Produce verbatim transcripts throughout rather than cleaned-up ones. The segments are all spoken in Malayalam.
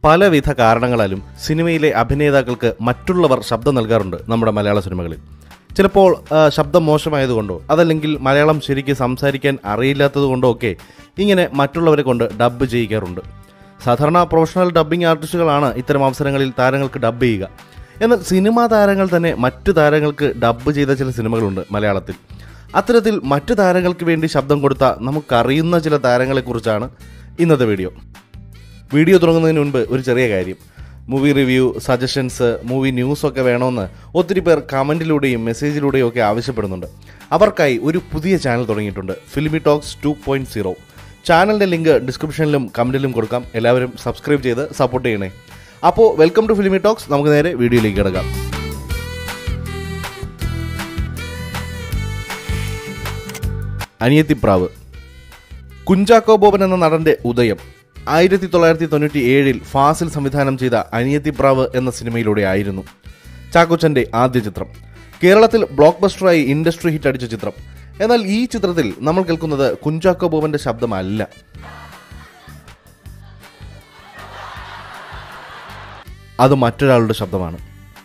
പലവിധ കാരണങ്ങളാലും സിനിമയിലെ അഭിനേതാക്കൾക്ക് മറ്റുള്ളവർ ശബ്ദം നൽകാറുണ്ട് നമ്മുടെ മലയാള സിനിമകളിൽ. ചിലപ്പോൾ ശബ്ദം മോശമായതുകൊണ്ടോ അതല്ലെങ്കിൽ മലയാളം ശരിക്ക് സംസാരിക്കാൻ അറിയില്ലാത്തത് കൊണ്ടോ ഒക്കെ ഇങ്ങനെ മറ്റുള്ളവരെ കൊണ്ട് ഡബ്ബ് ചെയ്യിക്കാറുണ്ട്. സാധാരണ പ്രൊഫഷണൽ ഡബ്ബിംഗ് ആർട്ടിസ്റ്റുകളാണ് ഇത്തരം അവസരങ്ങളിൽ താരങ്ങൾക്ക് ഡബ്ബ് ചെയ്യുക. എന്നാൽ സിനിമാ താരങ്ങൾ തന്നെ മറ്റു താരങ്ങൾക്ക് ഡബ്ബ് ചെയ്ത ചില സിനിമകളുണ്ട് മലയാളത്തിൽ. അത്തരത്തിൽ മറ്റു താരങ്ങൾക്ക് വേണ്ടി ശബ്ദം കൊടുത്ത നമുക്കറിയുന്ന ചില താരങ്ങളെക്കുറിച്ചാണ് ഇന്നത്തെ വീഡിയോ. വീഡിയോ തുടങ്ങുന്നതിന് മുൻപ് ഒരു ചെറിയ കാര്യം. മൂവി റിവ്യൂ, സജഷൻസ്, മൂവി ന്യൂസൊക്കെ വേണമെന്ന് ഒത്തിരി പേർ കമൻറ്റിലൂടെയും മെസ്സേജിലൂടെയും ഒക്കെ ആവശ്യപ്പെടുന്നുണ്ട്. അവർക്കായി ഒരു പുതിയ ചാനൽ തുടങ്ങിയിട്ടുണ്ട്, filmy talks two point zero. ചാനലിൻ്റെ ലിങ്ക് ഡിസ്ക്രിപ്ഷനിലും കമൻറ്റിലും കൊടുക്കാം. എല്ലാവരും സബ്സ്ക്രൈബ് ചെയ്ത് സപ്പോർട്ട് ചെയ്യണേ. അപ്പോൾ വെൽക്കം ടു ഫിൽമി ടോക്സ്. നമുക്ക് നേരെ വീഡിയോയിലേക്ക് കിടക്കാം. അനിയത്തിപ്രാവ്. കുഞ്ചാക്കോ ബോബൻ എന്ന നടന്റെ ഉദയം ആയിരത്തി തൊള്ളായിരത്തി തൊണ്ണൂറ്റി ഏഴിൽ ഫാസിൽ സംവിധാനം ചെയ്ത അനിയത്തിപ്രാവ് എന്ന സിനിമയിലൂടെ ആയിരുന്നു. ചാക്കോച്ചന്റെ ആദ്യ ചിത്രം. കേരളത്തിൽ ബ്ലോക്ക് ബസ്റ്ററായി ഇൻഡസ്ട്രി ഹിറ്റ് അടിച്ച ചിത്രം. എന്നാൽ ഈ ചിത്രത്തിൽ നമ്മൾ കേൾക്കുന്നത് കുഞ്ചാക്കോ ബോബന്റെ ശബ്ദമല്ല. അത് മറ്റൊരാളുടെ ശബ്ദമാണ്.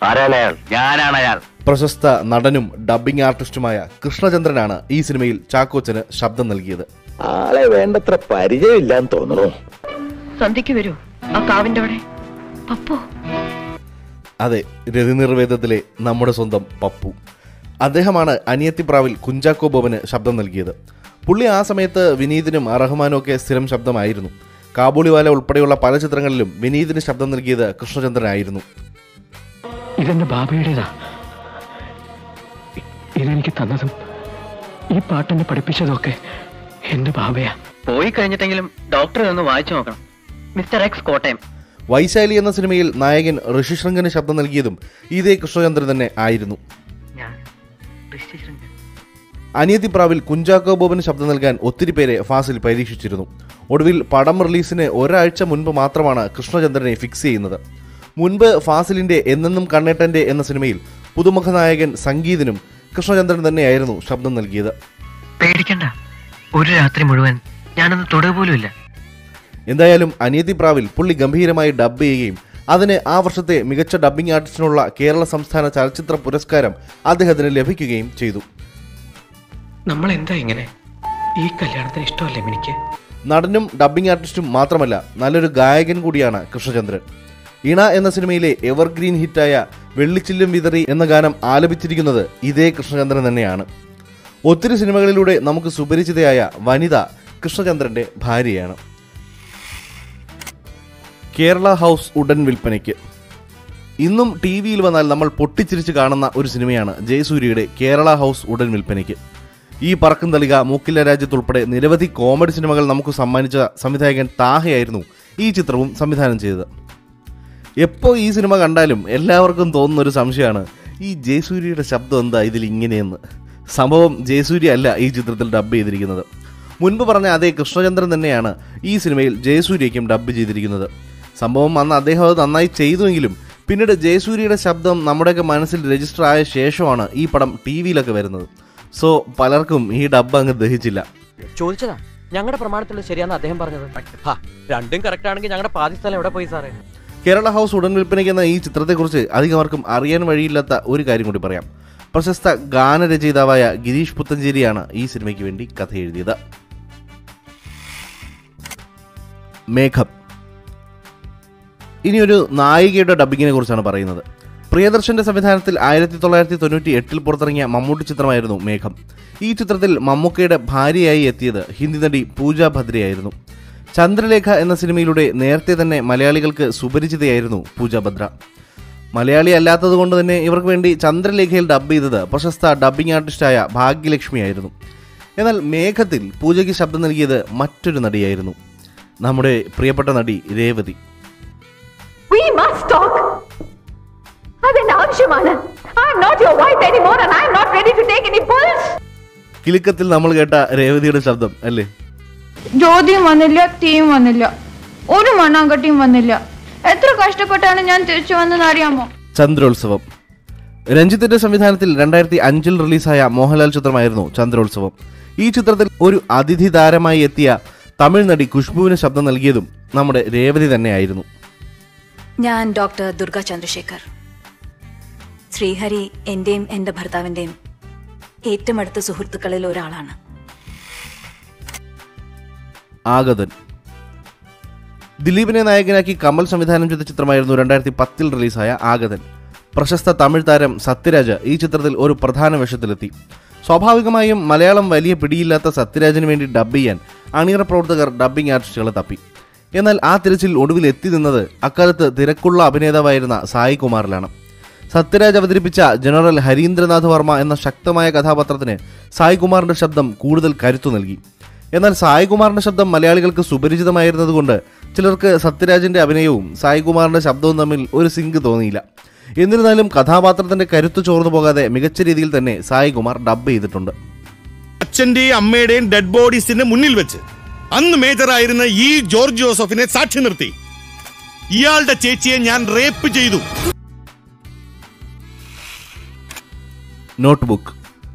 പ്രശസ്ത നടനും ഡബ്ബിംഗ് ആർട്ടിസ്റ്റുമായ കൃഷ്ണചന്ദ്രനാണ് ഈ സിനിമയിൽ ചാക്കോച്ചന് ശബ്ദം നൽകിയത്. ആളെ വേണ്ടത്ര പരിചയമില്ലാന്ന് തോന്നുന്നു. സന്ധ്യയ്ക്ക് വരൂ ആ കാവിന്റെ അവിടെ പപ്പു. അതെ, രതിനിർവേദത്തിലെ നമ്മുടെ സ്വന്തം പപ്പു. അദ്ദേഹമാണ് അനിയത്തിപ്രാവിൽ കുഞ്ചാക്കോ ബോബന് ശബ്ദം നൽകിയത്. പുള്ളി ആ സമയത്ത് വിനീതിനും റഹ്മാനും ഒക്കെ സ്ഥിരം ശബ്ദമായിരുന്നു. കാബൂളിവാല ഉൾപ്പെടെയുള്ള പല ചിത്രങ്ങളിലും വിനീതിന് ശബ്ദം നൽകിയത് കൃഷ്ണചന്ദ്രനായിരുന്നു. ഇതെന്റെ ബാബയുടേതാ. ഇതെനിക്ക് തന്നതും ഈ പാട്ടെന്നെ പഠിപ്പിച്ചതൊക്കെ എന്റെ ബാബയാ. പോയി കഴിഞ്ഞിട്ടെങ്കിലും ഡോക്ടറെ ഒന്ന് വായിച്ചു നോക്കണം. Mister X Kottayam. വൈശാലി എന്ന സിനിമയിൽ നായകൻ ഋഷിശൃംഗന് ശബ്ദം നൽകിയതും ഇതേ കൃഷ്ണചന്ദ്രൻ തന്നെ ആയിരുന്നു. അനിയത്തിപ്രാവിൽ കുഞ്ചാക്കോ ബോബന് ശബ്ദം നൽകാൻ ഒത്തിരി പേരെ ഫാസിൽ പരീക്ഷിച്ചിരുന്നു. ഒടുവിൽ പടം റിലീസിന് ഒരാഴ്ച മുൻപ് മാത്രമാണ് കൃഷ്ണചന്ദ്രനെ ഫിക്സ് ചെയ്യുന്നത്. മുൻപ് ഫാസിലിന്റെ എന്നെന്നും കണ്ണേട്ടന്റെ എന്ന സിനിമയിൽ പുതുമുഖ നായകൻ സംഗീതനും കൃഷ്ണചന്ദ്രൻ തന്നെയായിരുന്നു ശബ്ദം നൽകിയത്. പേടിക്കണ്ട, ഒരു രാത്രി മുഴുവൻ ഞാനൊന്ന് തൊടുക പോലുമില്ല. എന്തായാലും അനിയത്തിപ്രാവിൽ പുള്ളി ഗംഭീരമായി ഡബ്ബ് ചെയ്യുകയും അതിന് ആ വർഷത്തെ മികച്ച ഡബ്ബിംഗ് ആർട്ടിസ്റ്റിനുള്ള കേരള സംസ്ഥാന ചലച്ചിത്ര പുരസ്കാരം അദ്ദേഹത്തിന് ലഭിക്കുകയും ചെയ്തു. നമ്മൾ എന്താ ഇങ്ങനെ? ഈ കല്യാണത്തിന് ഇഷ്ടമല്ലേ എനിക്ക്? നടനും ഡബ്ബിംഗ് ആർട്ടിസ്റ്റും മാത്രമല്ല, നല്ലൊരു ഗായകൻ കൂടിയാണ് കൃഷ്ണചന്ദ്രൻ. ഇണ എന്ന സിനിമയിലെ എവർഗ്രീൻ ഹിറ്റായ വെള്ളിച്ചില്ലും വിതറി എന്ന ഗാനം ആലപിച്ചിരിക്കുന്നത് ഇതേ കൃഷ്ണചന്ദ്രൻ തന്നെയാണ്. ഒത്തിരി സിനിമകളിലൂടെ നമുക്ക് സുപരിചിതയായ വനിത കൃഷ്ണചന്ദ്രന്റെ ഭാര്യയാണ്. കേരള ഹൗസ് ഉടൻ വിൽപ്പനയ്ക്ക്. ഇന്നും ടി വിയിൽ വന്നാൽ നമ്മൾ പൊട്ടിച്ചിരിച്ച് കാണുന്ന ഒരു സിനിമയാണ് ജയസൂര്യയുടെ കേരള ഹൗസ് ഉടൻ വിൽപ്പനയ്ക്ക്. ഈ പറക്കും തളിക, മൂക്കില്ല രാജ്യത്തുൾപ്പെടെ നിരവധി കോമഡി സിനിമകൾ നമുക്ക് സമ്മാനിച്ച സംവിധായകൻ താഹയായിരുന്നു ഈ ചിത്രവും സംവിധാനം ചെയ്തത്. എപ്പോൾ ഈ സിനിമ കണ്ടാലും എല്ലാവർക്കും തോന്നുന്നൊരു സംശയമാണ്, ഈ ജയസൂര്യയുടെ ശബ്ദം എന്താ ഇതിൽ ഇങ്ങനെയെന്ന്. സംഭവം ജയസൂര്യ അല്ല ഈ ചിത്രത്തിൽ ഡബ്ബ് ചെയ്തിരിക്കുന്നത്. മുൻപ് പറഞ്ഞ അതേ കൃഷ്ണചന്ദ്രൻ തന്നെയാണ് ഈ സിനിമയിൽ ജയസൂര്യയ്ക്കും ഡബ്ബ് ചെയ്തിരിക്കുന്നത്. സംഭവം അന്ന് അദ്ദേഹം അത് നന്നായി ചെയ്തുവെങ്കിലും പിന്നീട് ജയസൂര്യയുടെ ശബ്ദം നമ്മുടെയൊക്കെ മനസ്സിൽ രജിസ്റ്റർ ആയ ശേഷമാണ് ഈ പടം ടി വിയിലൊക്കെ വരുന്നത്. സോ പലർക്കും ഈ ഡബ്ബ് അങ്ങ് ദഹിച്ചില്ല. ചോദിച്ചതാ, ഞങ്ങളുടെ പ്രമാണത്തിലുള്ള ശരിയാണെന്ന് അദ്ദേഹം പറഞ്ഞത്. രണ്ടും കറക്റ്റ് ആണെങ്കിൽ ഞങ്ങളുടെ പാതി സ്ഥലം എവിടെ പോയി സാറേ? കേരള ഹൗസ് ഉടൻ വിൽപ്പനയ്ക്ക് എന്ന ഈ ചിത്രത്തെക്കുറിച്ച് അധികമാർക്കും അറിയാൻ വഴിയില്ലാത്ത ഒരു കാര്യം കൂടി പറയാം. പ്രശസ്ത ഗാനരചയിതാവായ ഗിരീഷ് പുത്തഞ്ചേരിയാണ് ഈ സിനിമയ്ക്ക് വേണ്ടി കഥ എഴുതിയത്. മേഘം. ഇനിയൊരു നായികയുടെ ഡബ്ബിങ്ങിനെ കുറിച്ചാണ് പറയുന്നത്. പ്രിയദർശന്റെ സംവിധാനത്തിൽ ആയിരത്തി തൊള്ളായിരത്തി തൊണ്ണൂറ്റി എട്ടിൽ പുറത്തിറങ്ങിയ മമ്മൂട്ടി ചിത്രമായിരുന്നു മേഘം. ഈ ചിത്രത്തിൽ മമ്മൂക്കയുടെ ഭാര്യയായി എത്തിയത് ഹിന്ദി നടി പൂജ ഭദ്രയായിരുന്നു. ചന്ദ്രലേഖ എന്ന സിനിമയിലൂടെ നേരത്തെ തന്നെ മലയാളികൾക്ക് സുപരിചിതയായിരുന്നു പൂജ ഭദ്ര. മലയാളി അല്ലാത്തത് കൊണ്ട് തന്നെ ഇവർക്ക് വേണ്ടി ചന്ദ്രലേഖയിൽ ഡബ്ബ് ചെയ്തത് പ്രശസ്ത ഡബ്ബിംഗ് ആർട്ടിസ്റ്റായ ഭാഗ്യലക്ഷ്മിയായിരുന്നു. എന്നാൽ മേഘത്തിൽ പൂജയ്ക്ക് ശബ്ദം നൽകിയത് മറ്റൊരു നടിയായിരുന്നു, നമ്മുടെ പ്രിയപ്പെട്ട നടി രേവതി. കിലുക്കത്തിൽ നമ്മൾ കേട്ട രേവതിയുടെ ശബ്ദം അല്ലേ? ജ്യോതിയും വന്നില്ല, തീയും വന്നില്ല, ഒരു മണ്ണാങ്കട്ടിയും വന്നില്ല. എത്ര കഷ്ടപ്പെട്ടാണ് ഞാൻ തിരിച്ചു വന്നെന്ന് അറിയാമോ? ചന്ദ്രോത്സവം. രഞ്ജിത്തിന്റെ സംവിധാനത്തിൽ രണ്ടായിരത്തി അഞ്ചിൽ റിലീസായ മോഹൻലാൽ ചിത്രമായിരുന്നു ചന്ദ്രോത്സവം. ഈ ചിത്രത്തിൽ ഒരു അതിഥി താരമായി എത്തിയ തമിഴ് നടി ഖുഷ്ബുവിന് ശബ്ദം നൽകിയതും നമ്മുടെ രേവതി തന്നെയായിരുന്നു. ഞാൻ ഡോക്ടർ ദുർഗ ചന്ദ്രശേഖർ. ശ്രീഹരി എന്റെയും എന്റെ ഭർത്താവിന്റെയും ഏറ്റവും അടുത്ത സുഹൃത്തുക്കളിൽ ഒരാളാണ്. ആഗതൻ. ദിലീപിനെ നായകനാക്കി കമൽ സംവിധാനം ചെയ്ത ചിത്രമായിരുന്നു രണ്ടായിരത്തി പത്തിൽ റിലീസായ ആഗതൻ. പ്രശസ്ത തമിഴ് താരം സത്യരാജ് ഈ ചിത്രത്തിൽ ഒരു പ്രധാന വേഷത്തിലെത്തി. സ്വാഭാവികമായും മലയാളം വലിയ പിടിയില്ലാത്ത സത്യരാജിന് വേണ്ടി ഡബ് ചെയ്യാൻ അണിയറ പ്രവർത്തകർ ഡബ്ബിംഗ് ആർട്ടിസ്റ്റുകളെ തപ്പി. എന്നാൽ ആ തിരച്ചിൽ ഒടുവിൽ എത്തി നിന്നത് അക്കാലത്ത് തിരക്കുള്ള അഭിനേതാവായിരുന്ന സായി കുമാറിലാണ്. സത്യരാജ് അവതരിപ്പിച്ച ജനറൽ ഹരീന്ദ്രനാഥ് വർമ്മ എന്ന ശക്തമായ കഥാപാത്രത്തിന് സായി കുമാറിന്റെ ശബ്ദം കൂടുതൽ കരുത്തു നൽകി. എന്നാൽ സായി കുമാറിന്റെ ശബ്ദം മലയാളികൾക്ക് സുപരിചിതമായിരുന്നതുകൊണ്ട് ചിലർക്ക് സത്യരാജിന്റെ അഭിനയവും സായി കുമാറിന്റെ ശബ്ദവും തമ്മിൽ ഒരു സിങ്ക് തോന്നിയില്ല. എന്നിരുന്നാലും കഥാപാത്രത്തിന്റെ കരുത്ത് ചോർന്നു പോകാതെ മികച്ച രീതിയിൽ തന്നെ സായി കുമാർ ഡബ് ചെയ്തിട്ടുണ്ട്. അച്ഛന്റെയും അമ്മയുടെയും ഡെഡ് ബോഡീസിന് മുന്നിൽ വെച്ച് അന്ന് മേജറായിരുന്ന ഈ ജോർജ് ജോസഫിനെ സാക്ഷി നിർത്തി ഇയാളുടെ ചേച്ചിയെ ഞാൻ റേപ്പ് ചെയ്തു. നോട്ട്ബുക്ക്.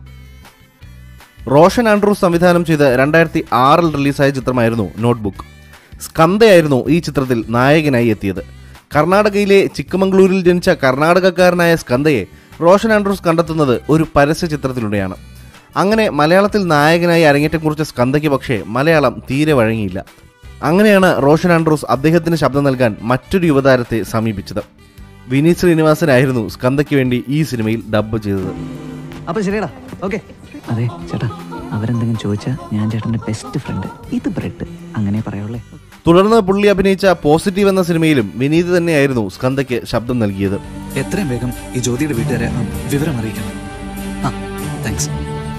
റോഷൻ ആൻഡ്രൂസ് സംവിധാനം ചെയ്ത് രണ്ടായിരത്തി ആറിൽ റിലീസായ ചിത്രമായിരുന്നു നോട്ട്ബുക്ക്. സ്കന്ദയായിരുന്നു ഈ ചിത്രത്തിൽ നായകനായി എത്തിയത്. കർണാടകയിലെ ചിക്കമംഗ്ലൂരിൽ ജനിച്ച കർണാടകക്കാരനായ സ്കന്ദയെ റോഷൻ ആൻഡ്രൂസ് കണ്ടെത്തുന്നത് ഒരു പരസ്യ ചിത്രത്തിലൂടെയാണ്. അങ്ങനെ മലയാളത്തിൽ നായകനായി അരങ്ങേറ്റം കുറിച്ച സ്കന്ദയ്ക്ക് പക്ഷേ മലയാളം തീരെ വഴങ്ങിയില്ല. അങ്ങനെയാണ് റോഷൻ ആൻഡ്രൂസ് അദ്ദേഹത്തിന് ശബ്ദം നൽകാൻ മറ്റൊരു യുവതാരത്തെ സമീപിച്ചത്. വിനീത് ശ്രീനിവാസനായിരുന്നു സ്കന്ദയ്ക്ക് വേണ്ടി ഈ സിനിമയിൽ ഡബ് ചെയ്തത്. അപ്പൊ ശരിയടാ, ഓക്കെ. അതെ ചേട്ടാ, അവരെന്തെങ്കിലും ചോദിച്ചാൽ ഞാൻ ചേട്ടന്റെ ബെസ്റ്റ് ഫ്രണ്ട്, ഇത് ബ്രെഡ്, അങ്ങനെ പറയുള്ളേ. തുടർന്ന് പുള്ളി അഭിനയിച്ച പോസിറ്റീവ് എന്ന സിനിമയിലും വിനീത് തന്നെയായിരുന്നു സ്കന്ദയ്ക്ക് ശബ്ദം നൽകിയത്. എത്രയും വേഗം ഈ ജ്യോതിയുടെ വീട്ടുകാരെ വിവരം അറിയിക്കണം. ആ, താങ്ക്സ്.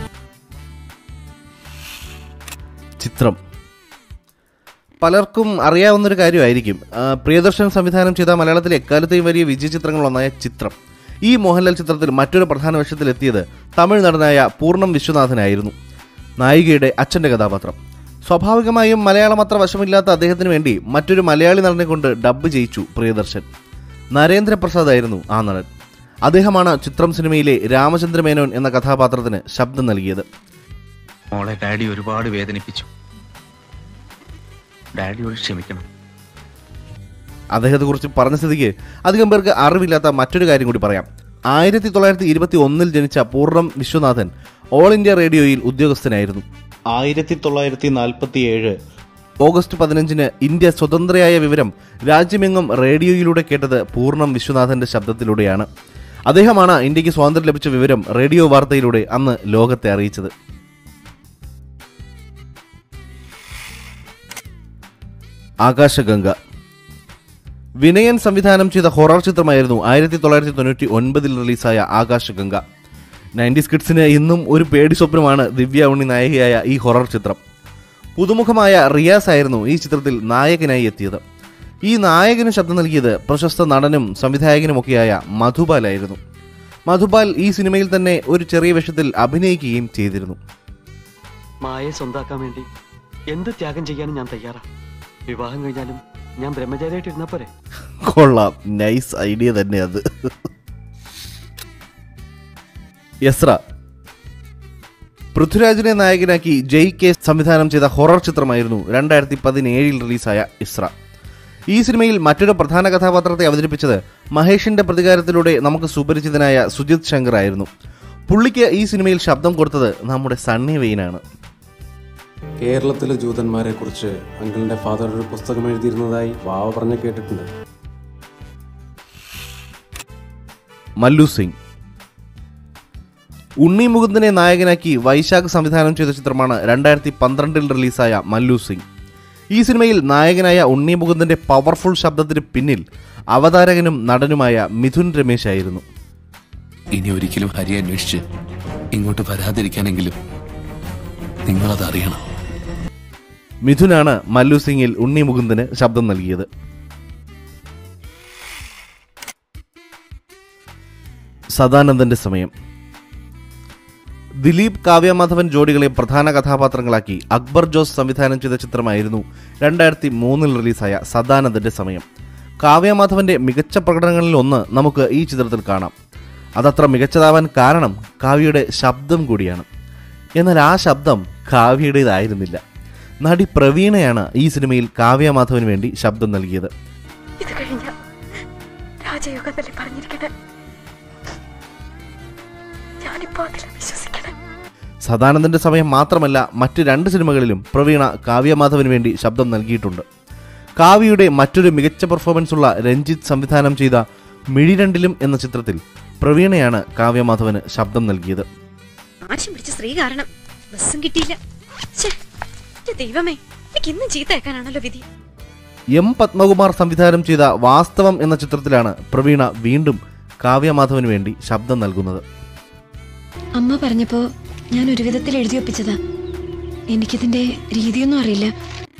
ചിത്രം പലർക്കും അറിയാവുന്നൊരു കാര്യമായിരിക്കും. പ്രിയദർശൻ സംവിധാനം ചെയ്ത മലയാളത്തിലെ എക്കാലത്തെയും വലിയ വിജയ ചിത്രങ്ങളൊന്നായ ചിത്രം. ഈ മോഹൻലാൽ ചിത്രത്തിൽ മറ്റൊരു പ്രധാന വേഷത്തിലെത്തിയത് തമിഴ് നടനായ പൂർണ്ണം വിശ്വനാഥനായിരുന്നു. നായികയുടെ അച്ഛൻ്റെ കഥാപാത്രം. സ്വാഭാവികമായും മലയാളം അത്ര വശമില്ലാത്ത അദ്ദേഹത്തിന് വേണ്ടി മറ്റൊരു മലയാളി നടനെ കൊണ്ട് ഡബ്ബ് ചെയ്യിച്ചു പ്രിയദർശൻ. നരേന്ദ്രപ്രസാദ് ആയിരുന്നു ആ നടൻ. അദ്ദേഹമാണ് ചിത്രം സിനിമയിലെ രാമചന്ദ്ര മേനോൻ എന്ന കഥാപാത്രത്തിന് ശബ്ദം നൽകിയത്. മോളെ ഡാഡി ഒരുപാട് വേദനിപ്പിച്ചു, ഡാഡിയോട് ക്ഷമിക്കണം. അദ്ദേഹത്തെക്കുറിച്ച് പറഞ്ഞ സ്ഥിതിക്ക് അധികം പേർക്ക് അറിവില്ലാത്ത മറ്റൊരു കാര്യം കൂടി പറയാം. ആയിരത്തി തൊള്ളായിരത്തി ഇരുപത്തി ഒന്നിൽ ജനിച്ച പൂർണ്ണം വിശ്വനാഥൻ ഓൾ ഇന്ത്യ റേഡിയോയിൽ ഉദ്യോഗസ്ഥനായിരുന്നു. ആയിരത്തി തൊള്ളായിരത്തി നാൽപ്പത്തി ഏഴ് ഓഗസ്റ്റ് പതിനഞ്ചിന് ഇന്ത്യ സ്വതന്ത്രയായ വിവരം രാജ്യമെങ്ങും റേഡിയോയിലൂടെ കേട്ടത് പൂർണ്ണം വിശ്വനാഥന്റെ ശബ്ദത്തിലൂടെയാണ്. അദ്ദേഹമാണ് ഇന്ത്യക്ക് സ്വാതന്ത്ര്യം ലഭിച്ച വിവരം റേഡിയോ വാർത്തയിലൂടെ അന്ന് ലോകത്തെ അറിയിച്ചത്. ആകാശഗംഗ. വിനയൻ സംവിധാനം ചെയ്ത ഹൊറർ ചിത്രമായിരുന്നു ആയിരത്തി തൊള്ളായിരത്തി തൊണ്ണൂറ്റി ഒൻപതിൽ റിലീസായ ആകാശഗംഗ. നയൻറ്റീസ് കിഡ്സിന് ഇന്നും ഒരു പേടി സ്വപ്നമാണ് ദിവ്യ ഉണ്ണി നായികയായ ഈ ഹൊറർ ചിത്രം. പുതുമുഖമായ റിയാസ് ആയിരുന്നു ഈ ചിത്രത്തിൽ നായകനായി എത്തിയത്. ഈ നായകന് ശബ്ദം നൽകിയത് പ്രശസ്ത നടനും സംവിധായകനുമൊക്കെയായ മധുപാലായിരുന്നു. മധുപാൽ ഈ സിനിമയിൽ തന്നെ ഒരു ചെറിയ വേഷത്തിൽ അഭിനയിക്കുകയും ചെയ്തിരുന്നു. മായയെ സ്വന്താക്കാൻ വേണ്ടി എന്ത് ത്യാഗം ചെയ്യാനും ഞാൻ തയ്യാറാണ്. വിവാഹം കഴിഞ്ഞാലും ഞാൻ ബ്രഹ്മചാരിയായിട്ട് ഇരുന്നാ പോരെ? കൊള്ളാം, നൈസ് ഐഡിയ തന്നെ അത്. യസ്ര. പൃഥ്വിരാജിനെ നായകനാക്കി ജയ് കെ സംവിധാനം ചെയ്ത ഹൊറർ ചിത്രമായിരുന്നു രണ്ടായിരത്തി പതിനേഴിൽ റിലീസായ ഇസ്ര. ഈ സിനിമയിൽ മറ്റൊരു പ്രധാന കഥാപാത്രത്തെ അവതരിപ്പിച്ചത് മഹേഷിന്റെ പ്രതികാരത്തിലൂടെ നമുക്ക് സുപരിചിതനായ സുജിത് ശങ്കർ ആയിരുന്നു. പുള്ളിക്ക് ഈ സിനിമയിൽ ശബ്ദം കൊടുത്തത് നമ്മുടെ സണ്ണി വെയിനാണ്. കേരളത്തിലെ ജൂതന്മാരെ കുറിച്ച് അങ്കിളിന്റെ ഫാദർ ഒരു പുസ്തകം എഴുതിയിരുന്നതായി വാവ പറഞ്ഞ് കേട്ടിട്ടുണ്ട്. മല്ലു സിംഗ്. ഉണ്ണി മുകുന്ദനെ നായകനാക്കി വൈശാഖ് സംവിധാനം ചെയ്ത ചിത്രമാണ് രണ്ടായിരത്തി പന്ത്രണ്ടിൽ റിലീസായ മല്ലു സിംഗ്. ഈ സിനിമയിൽ നായകനായ ഉണ്ണി മുകുന്ദന്റെ പവർഫുൾ ശബ്ദത്തിന് പിന്നിൽ അവതാരകനും നടനുമായ മിഥുൻ രമേശ് ആയിരുന്നു. ഇനി ഒരിക്കലും ഹരി അന്വേഷിച്ച് ഇങ്ങോട്ട് വരാതിരിക്കാനെങ്കിലും നിങ്ങളത് അറിയണം. മിഥുനാണ് മല്ലു സിംഗിൽ ഉണ്ണി മുകുന്ദന് ശബ്ദം നൽകിയത്. സദാനന്ദന്റെ സമയം. ദിലീപ് കാവ്യ മാധവൻ ജോഡികളെ പ്രധാന കഥാപാത്രങ്ങളാക്കി അക്ബർ ജോസ് സംവിധാനം ചെയ്ത ചിത്രമായിരുന്നു രണ്ടായിരത്തി മൂന്നിൽ റിലീസായ സദാനന്ദന്റെ സമയം. കാവ്യ മാധവന്റെ മികച്ച പ്രകടനങ്ങളിൽ ഒന്ന് നമുക്ക് ഈ ചിത്രത്തിൽ കാണാം. അതത്ര മികച്ചതാവാൻ കാരണം കാവ്യയുടെ ശബ്ദം കൂടിയാണ്. എന്നാൽ ആ ശബ്ദം കാവ്യയുടേതായിരുന്നില്ല. നടി പ്രവീണയാണ് ഈ സിനിമയിൽ കാവ്യ മാധവന് വേണ്ടി ശബ്ദം നൽകിയത്. ഇത് കഴിഞ്ഞ രാജയോഗത്തിൽ പറഞ്ഞിരിക്കട്ടെ. ഞാനിപ്പോ അതിൽ വിശ്വസിക്കണേ. സദാനന്ദന്റെ സമയം മാത്രമല്ല മറ്റ് രണ്ട് സിനിമകളിലും പ്രവീണ കാവ്യ മാധവന് വേണ്ടി ശബ്ദം നൽകിയിട്ടുണ്ട്. കാവ്യയുടെ മറ്റൊരു മികച്ച പെർഫോമൻസ് ഉള്ള രഞ്ജിത്ത് സംവിധാനം ചെയ്ത മിഴിരണ്ടിലും എന്ന ചിത്രത്തിൽ പ്രവീണയാണ് കാവ്യ മാധവന് ശബ്ദം നൽകിയത്. ആശം പിടിച്ച സ്ത്രീ കാരണം ബസ്സും കിട്ടിയില്ല. ദൈവമേ, എനിക്ക് ഇന്നും ചീത്തയാക്കാനാണല്ലോ വിധി. എം പത്മകുമാർ സംവിധാനം ചെയ്ത വാസ്തവം എന്ന ചിത്രത്തിലാണ് പ്രവീണ വീണ്ടും കാവ്യ മാധവന് വേണ്ടി ശബ്ദം നൽകുന്നത്. അമ്മ പറഞ്ഞപ്പോ ഞാൻ ഒരു വിധത്തിൽ എഴുതിയൊപ്പിച്ചതാ. എനിക്കിതിന്റെ രീതിയൊന്നും അറിയില്ല.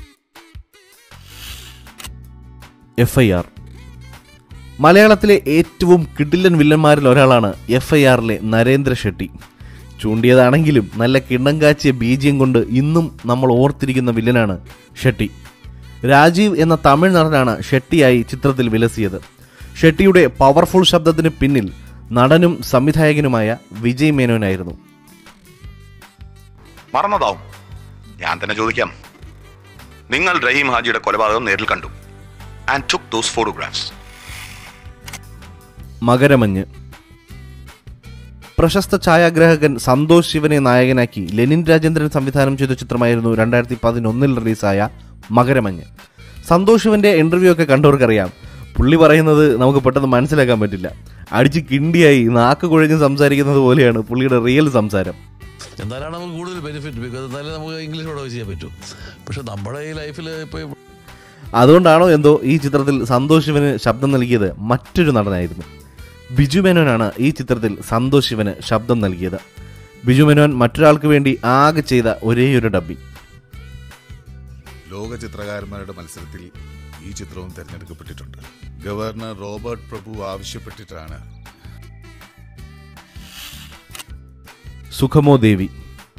എഫ് ഐ ആർ മലയാളത്തിലെ ഏറ്റവും കിടിലൻ വില്ലന്മാരിൽ ഒരാളാണ് എഫ് ഐ ആറിലെ നരേന്ദ്ര ഷെട്ടി. ചൂണ്ടിയതാണെങ്കിലും നല്ല കിണ്ണം കാച്ചിയ ബീജിയം കൊണ്ട് ഇന്നും നമ്മൾ ഓർത്തിരിക്കുന്ന വില്ലനാണ് ഷെട്ടി. രാജീവ് എന്ന തമിഴ് നടനാണ് ഷെട്ടിയായി ചിത്രത്തിൽ വിലസിയത്. ഷെട്ടിയുടെ പവർഫുൾ ശബ്ദത്തിന് പിന്നിൽ നടനും സംവിധായകനുമായ വിജയ് മേനോനായിരുന്നു. മറന്നതാവും, ഞാൻ തന്നെ ചോദിക്കാം. നിങ്ങൾ റഹീം ഹാജിയുടെ കൊലപാതകം നേരിൽ കണ്ടു and took those photographs. Makaramanju പ്രശസ്ത ഛായാഗ്രാഹകൻ സന്തോഷ് ശിവനെ നായകനാക്കി ലെനിൻ രാജേന്ദ്രൻ സംവിധാനം ചെയ്ത ചിത്രമായിരുന്നു രണ്ടായിരത്തി പതിനൊന്നിൽ റിലീസായ മകരമഞ്ഞ്. സന്തോഷ് ശിവന്റെ ഇന്റർവ്യൂ ഒക്കെ കണ്ടവർക്കറിയാം, പുള്ളി പറയുന്നത് നമുക്ക് പെട്ടെന്ന് മനസ്സിലാക്കാൻ പറ്റില്ല. അടിച്ച് കിണ്ടിയായി നാക്ക് കുഴഞ്ഞ് സംസാരിക്കുന്നത് പോലെയാണ് പുള്ളിയുടെ റിയൽ സംസാരം. എന്തായാലും നമുക്ക് കൂടുതൽ ബെനിഫിറ്റ്, ബിക്കോസ് എന്നാലും നമുക്ക് ഇംഗ്ലീഷോടെ ചെയ്യാൻ പറ്റും. പക്ഷെ നമ്മുടെ ഈ ലൈഫിൽ ഇപ്പോൾ അതുകൊണ്ടാണോ എന്തോ ഈ ചിത്രത്തിൽ സന്തോഷ് ശിവന് ശബ്ദം നൽകിയത് മറ്റൊരു നടനായിരുന്നു. ബിജു മേനോനാണ് ഈ ചിത്രത്തിൽ സന്തോഷ് ശിവന് ശബ്ദം നൽകിയത്. ബിജു മേനോൻ മറ്റൊരാൾക്ക് വേണ്ടി ആകെ ചെയ്ത ഒരേയൊരു ഡബ്ബിംഗ്. ലോക ചിത്രകാരന്മാരുടെ മത്സരത്തിൽ ഈ ചിത്രവും തിരഞ്ഞെടുക്കപ്പെട്ടിട്ടുണ്ട്. ഗവർണർ റോബർട്ട് പ്രഭു ആവശ്യപ്പെട്ടിട്ടാണ്. സുഖമോ ദേവി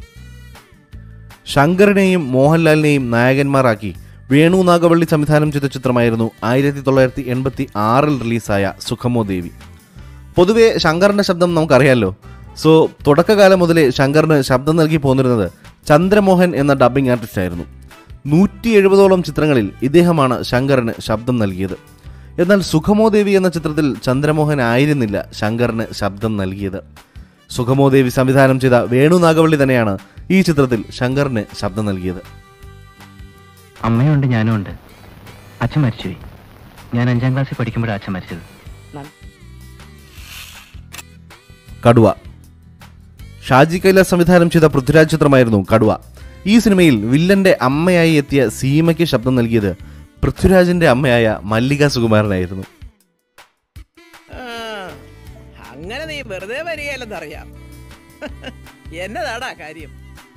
ശങ്കറിനെയും മോഹൻലാലിനെയും നായകന്മാരാക്കി വേണു നാഗവള്ളി സംവിധാനം ചെയ്ത ചിത്രമായിരുന്നു ആയിരത്തി തൊള്ളായിരത്തി എൺപത്തി ആറിൽ റിലീസായ സുഖമോ ദേവി. പൊതുവെ ശങ്കറിന്റെ ശബ്ദം നമുക്കറിയാമല്ലോ. സോ തുടക്കകാലം മുതലേ ശങ്കറിന് ശബ്ദം നൽകി പോന്നിരുന്നത് ചന്ദ്രമോഹൻ എന്ന ഡബ്ബിംഗ് ആർട്ടിസ്റ്റ് ആയിരുന്നു. നൂറ്റി എഴുപതോളം ചിത്രങ്ങളിൽ ഇദ്ദേഹമാണ് ശങ്കറിന് ശബ്ദം നൽകിയത്. എന്നാൽ സുഖമോ ദേവി എന്ന ചിത്രത്തിൽ ചന്ദ്രമോഹൻ ആയിരുന്നില്ല ശങ്കറിന് ശബ്ദം നൽകിയത്. സുഖമോ ദേവി സംവിധാനം ചെയ്ത വേണു നാഗവള്ളി തന്നെയാണ് ഈ ചിത്രത്തിൽ ശങ്കറിന് ശബ്ദം നൽകിയത്. അമ്മയുണ്ട്, ഞാനും ഉണ്ട്. അച്ഛൻ മരിച്ചുപോയി. ഞാൻ അഞ്ചാം ക്ലാസ്സിൽ പഠിക്കുമ്പോഴാണ് അച്ഛൻ മരിച്ചത്. കടുവ ഷാജി കൈലാസ് സംവിധാനം ചെയ്ത പൃഥ്വിരാജ് ചിത്രമായിരുന്നു കടുവ. ഈ സിനിമയിൽ വില്ലന്റെ അമ്മയായി എത്തിയ സീമയ്ക്ക് ശബ്ദം നൽകിയത് പൃഥ്വിരാജിന്റെ അമ്മയായ മല്ലിക സുകുമാരനായിരുന്നു. അങ്ങനെ നീ വെറുതെ വരികയല്ലെന്നറിയാം. എന്നതാടാ കാര്യം?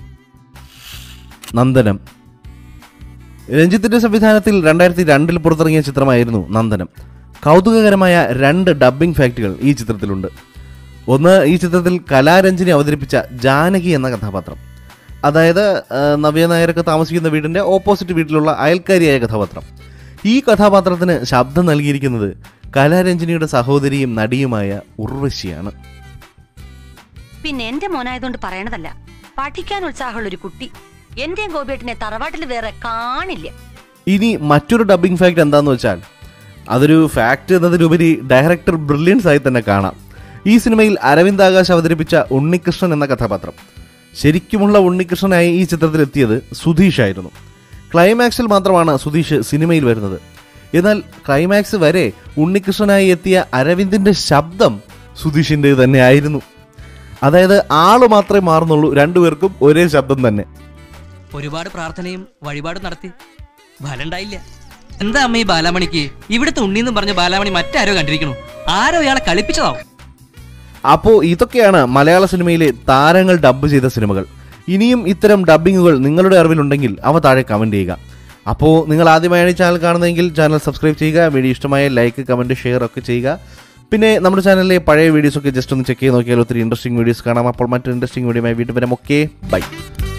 നന്ദനം രഞ്ജിത്തിന്റെ സംവിധാനത്തിൽ രണ്ടായിരത്തി രണ്ടിൽ പുറത്തിറങ്ങിയ ചിത്രമായിരുന്നു നന്ദനം. കൗതുകകരമായ രണ്ട് ഡബ്ബിംഗ് ഫാക്റ്റുകൾ ഈ ചിത്രത്തിലുണ്ട്. ഒന്ന്, ഈ ചിത്രത്തിൽ കലാരഞ്ജിനി അവതരിപ്പിച്ച ജാനകി എന്ന കഥാപാത്രം, അതായത് നവ്യ നായരൊക്കെ താമസിക്കുന്ന വീടിന്റെ ഓപ്പോസിറ്റ് വീട്ടിലുള്ള അയൽക്കാരിയായ കഥാപാത്രം. ഈ കഥാപാത്രത്തിന് ശബ്ദം നൽകിയിരിക്കുന്നത് കലാരഞ്ജിനിയുടെ സഹോദരിയും നടിയുമായ ഉർവശിയാണ്. പിന്നെ എന്റെ മോനായതുകൊണ്ട് പറയണതല്ല, പഠിക്കാൻ ഉത്സാഹമുള്ള ഒരു കുട്ടി എന്റെ ഗോപിയേട്ടനെ തറവാട്ടിൽ വേറെ കാണില്ല. ഇനി മറ്റൊരു ഡബ്ബിംഗ് ഫാക്ട് എന്താന്ന് വെച്ചാൽ, അതൊരു ഫാക്ട് എന്നതിലുപരി ഡയറക്ടർ ബ്രില്യൻസ് ആയി തന്നെ കാണാം. ഈ സിനിമയിൽ അരവിന്ദ് ആകാശ് അവതരിപ്പിച്ച ഉണ്ണികൃഷ്ണൻ എന്ന കഥാപാത്രം, ശരിക്കുമുള്ള ഉണ്ണികൃഷ്ണനായി ഈ ചിത്രത്തിൽ എത്തിയത് സുധീഷ് ആയിരുന്നു. ക്ലൈമാക്സിൽ മാത്രമാണ് സുധീഷ് സിനിമയിൽ വരുന്നത്. എന്നാൽ ക്ലൈമാക്സ് വരെ ഉണ്ണികൃഷ്ണനായി എത്തിയ അരവിന്ദിന്റെ ശബ്ദം സുധീഷിൻ്റെ തന്നെ ആയിരുന്നു. അതായത് ആള് മാത്രമേ മാറുന്നുള്ളൂ, രണ്ടുപേർക്കും ഒരേ ശബ്ദം തന്നെ. ഒരുപാട് പ്രാർത്ഥനയും വഴിപാടും നടത്തി, ഫലമുണ്ടായില്ല. എന്താ അമ്മ ഈ ബാലാമണിക്ക്? ഇവിടുത്തെ ഉണ്ണിന്നും പറഞ്ഞ ബാലാമണി മറ്റാരോ കണ്ടിരിക്കണു. ആരോ ഇയാളെ കളിപ്പിച്ചതാവും. അപ്പോൾ ഇതൊക്കെയാണ് മലയാള സിനിമയിലെ താരങ്ങൾ ഡബ്ബ് ചെയ്ത സിനിമകൾ. ഇനിയും ഇത്തരം ഡബ്ബിങ്ങുകൾ നിങ്ങളുടെ അറിവിലുണ്ടെങ്കിൽ അവ താഴെ കമൻറ്റ് ചെയ്യുക. അപ്പോൾ നിങ്ങൾ ആദ്യമായാണ് ഈ ചാനൽ കാണുന്നതെങ്കിൽ ചാനൽ സബ്സ്ക്രൈബ് ചെയ്യുക. വീഡിയോ ഇഷ്ടമായ ലൈക്ക്, കമൻറ്റ്, ഷെയർ ഒക്കെ ചെയ്യുക. പിന്നെ നമ്മുടെ ചാനലിലെ പഴയ വീഡിയോസൊക്കെ ജസ്റ്റ് ഒന്ന് ചെക്ക് ചെയ്ത് നോക്കിയാൽ ഒത്തിരി ഇൻട്രസ്റ്റിംഗ് വീഡിയോസ് കാണാം. അപ്പോൾ മറ്റൊരു ഇൻട്രസ്റ്റിംഗ് വീഡിയോയുമായി വീണ്ടും വരാം. Okay, by.